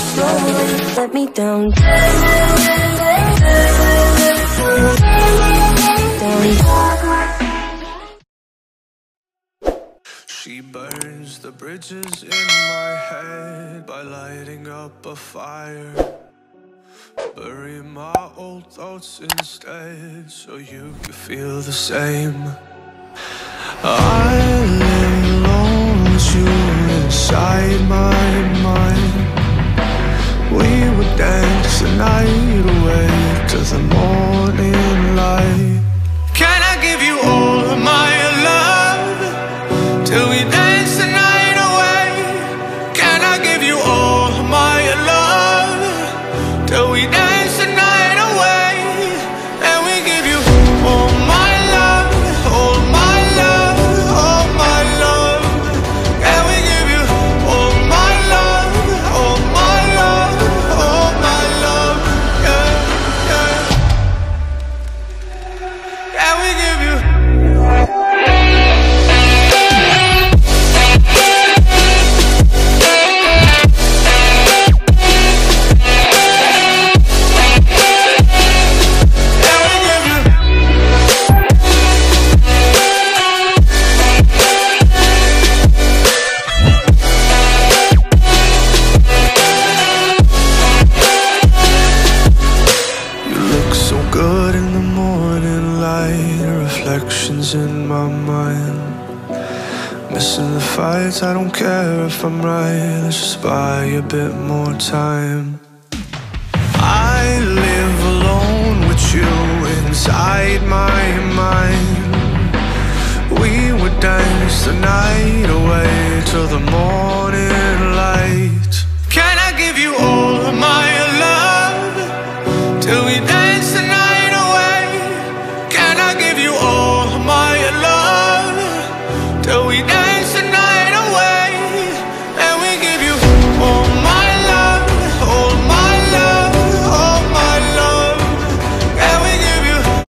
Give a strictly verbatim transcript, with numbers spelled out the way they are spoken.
slowly let me down. She burns the bridges in my head by lighting up a fire. Bury my old thoughts instead so you could feel the same. I lay alone with you inside my mind. We would dance the night away to the morning light. Can I give you all of my love till we dance the night away? Can I give you all of my love till we dance the night away? And we give you all my love, all my love, all my love. And we give you all my love, all my love, all my love. Yeah, yeah. And we give you good in the morning light, reflections in my mind. Missing the fights, I don't care if I'm right. Let's just buy a bit more time. I live alone with you inside my mind. We would dance the night away till the morning light. Can I give you all of my love till we dance the night away? Can I give you all of my love till we